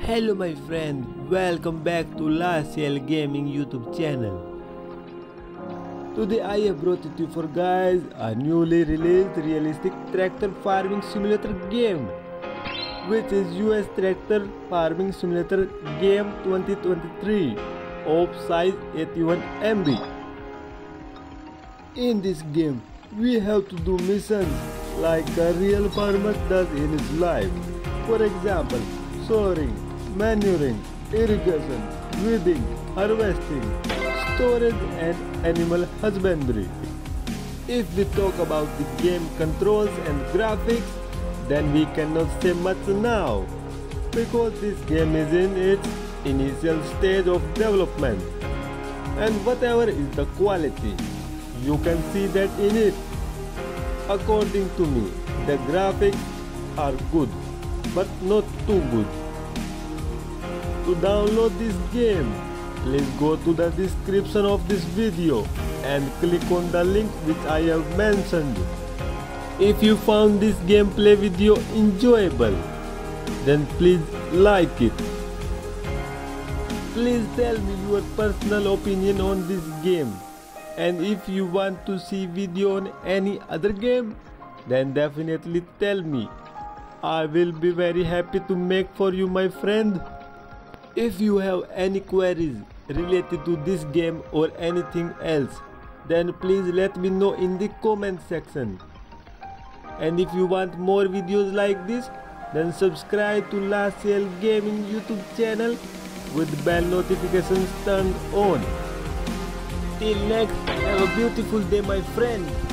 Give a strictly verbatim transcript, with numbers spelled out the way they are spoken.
Hello my friend, welcome back to LaCL Gaming YouTube channel. Today I have brought it you for guys a newly released realistic tractor farming simulator game, which is U S Tractor Farming Simulator Game twenty twenty-three of size eighty-one M B. In this game, we have to do missions like a real farmer does in his life. For example, sowing, manuring, irrigation, weeding, harvesting, storage and animal husbandry. If we talk about the game controls and graphics, then we cannot say much now, because this game is in its initial stage of development. And whatever is the quality, you can see that in it. According to me, the graphics are good, but not too good. To download this game, please go to the description of this video and click on the link which I have mentioned. If you found this gameplay video enjoyable, then please like it. Please tell me your personal opinion on this game, and if you want to see video on any other game, then definitely tell me. I will be very happy to make for you, my friend. If you have any queries related to this game or anything else, then please let me know in the comment section. And if you want more videos like this, then subscribe to LaCL Gaming YouTube channel with bell notifications turned on. Till next, have a beautiful day, my friend.